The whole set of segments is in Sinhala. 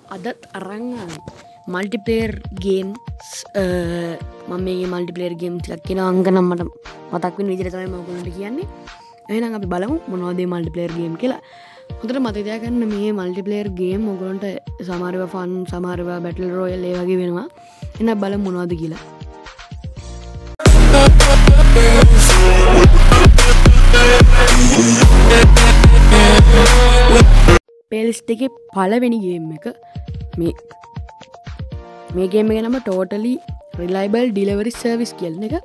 අදත් අරන් මල්ටිප්ලේයර් ගේම්ස් මම මේ මල්ටිප්ලේයර් ගේම් ටිකක් කියන අංග නම් මට මතක් වෙන විදිහට තමයි මම ඔයගොල්ලන්ට කියන්නේ. එහෙනම් අපි බලමු මොනවද මේ මල්ටිප්ලේයර් ගේම් කියලා. හොඳට මතක තියාගන්න මේ මල්ටිප්ලේයර් ගේම් ඔයගොල්ලන්ට සමහර ඒවා ෆන් සමහර ඒවා බැටල් රොයල් ඒ වගේ වෙනවා. එහෙනම් බලමු මොනවද කියලා. ප්ලේලිස්ට් එකේ පළවෙනි ගේම් එක මේ ගේම් එක නම totally reliable delivery service කියන එක.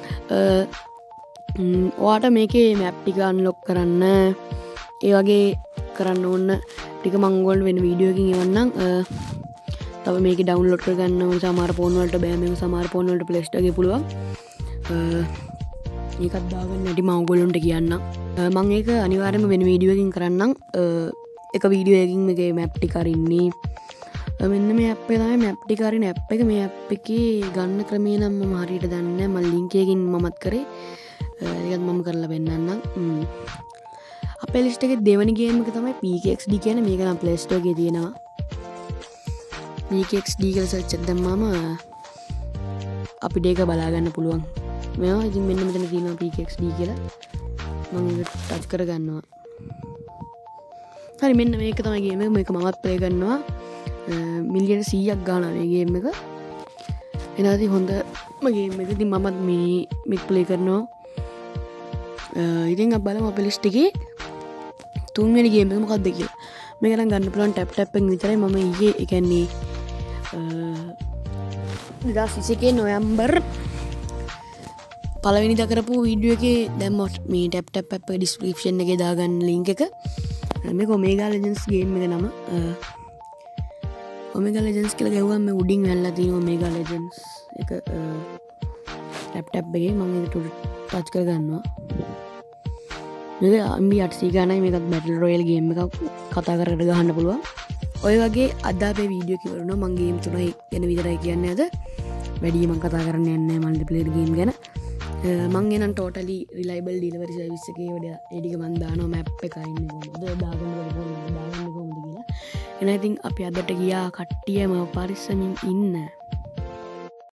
ඔයාට මේකේ මැප් ටික අන්ලොක් කරන්න ඒ වගේ කරන්න ඕන ටික මම ඔයගොල්ලන්ට වෙන වීඩියෝ එකකින් එවන්නම්. තව මේක ඩවුන්ලෝඩ් කරගන්න ඕන සමහර ෆෝන් වලට බෑ, මේක සමහර ෆෝන් වලට ප්ලේ ස්ටෝර් එකේ පුළුවන්. ඒකත් දාගන්න නැටි මම ඔයගොල්ලන්ට කියන්නම්. මම ඒක අනිවාර්යයෙන්ම වෙන වීඩියෝ එකකින් කරන්නම්. එක වීඩියෝ එකකින් මේකේ මැප් ටික අරින්නේ. මෙන්න මේ ඇප් එක තමයි මැප් ටික අරින ඇප් එක. මේ ඇප් එකේ ගන්න ක්‍රමය නම් මම හරියට දන්නේ නැහැ. මම ලින්ක් එකකින් මමත් කරේ. ඒකත් මම කරලා පෙන්නන්නම්. අපේ ලිස්ට් එකේ දෙවෙනි ගේම් එක තමයි PKXD කියන මේක නම් ප්ලේ ස්ටෝර් එකේ තියෙනවා. PKXD කියලා සර්ච් එකක් දැම්මම අපිට ඒක බලා ගන්න පුළුවන්. මේවා ඉතින් මෙන්න මෙතන තියෙනවා PKXD කියලා. මම ඒක ටච් කරගන්නවා. හරි මෙන්න මේක තමයි ගේම් එක. මේක මමත් ප්ලේ කරනවා. මිලියන 100ක් ගානවා මේ ගේම් එක. එනවාදී හොඳම ගේම් එක. ඉතින් මමත් මේක ප්ලේ කරනවා. ඉතින් අපි බලමු අපේ ලිස්ට් එකේ තුන්වෙනි ගේම් එක මොකක්ද කියලා. මේක නම් ගන්න පුළුවන් ටැප් එකෙන් විතරයි. මම ඊයේ ඒ කියන්නේ 2021 නොවැම්බර් පළවෙනිදා කරපු වීඩියෝ එකේ දැම්මොත් මේ ටැප් ඇප් එක ඩිස්ක්‍රිප්ෂන් එකේ දාගන්න ලින්ක් එක. මේක ඔමේගා ලෙජන්ඩ්ස් ගේම් එක නම. ඔමේගා ලෙජන්ඩ්ස් කියලා ගැහුවම මේ උඩින් වැල්ලා තියෙන ඔමේගා ලෙජන්ඩ්ස් එක ටැප් එකේ මම ඒක ටච් කරගන්නවා. මේක MB 800 ගානයි. මේකත් බැටල් රොයල් ගේම් එකක් කතා කර ගහන්න පුළුවන්. ඔය වගේ අද අපේ වීඩියෝ කිවරනවා මම ගේම් තුනයි ගැන විතරයි කියන්නේ අද. වැඩි මම කතා කරන්න යන්නේ නැහැ මල්ටිප්ලේයර් ගේම් ගැන. මං එනම් totally reliable delivery service එකේ වල ඒ ටික මම දානවා මැප් එක අරින්නේ කොහොමද දාගන්න කොහොමද කියලා. එහෙනම් ඉතින් අපි අදට ගියා කට්ටියම පරිස්සමින් ඉන්න.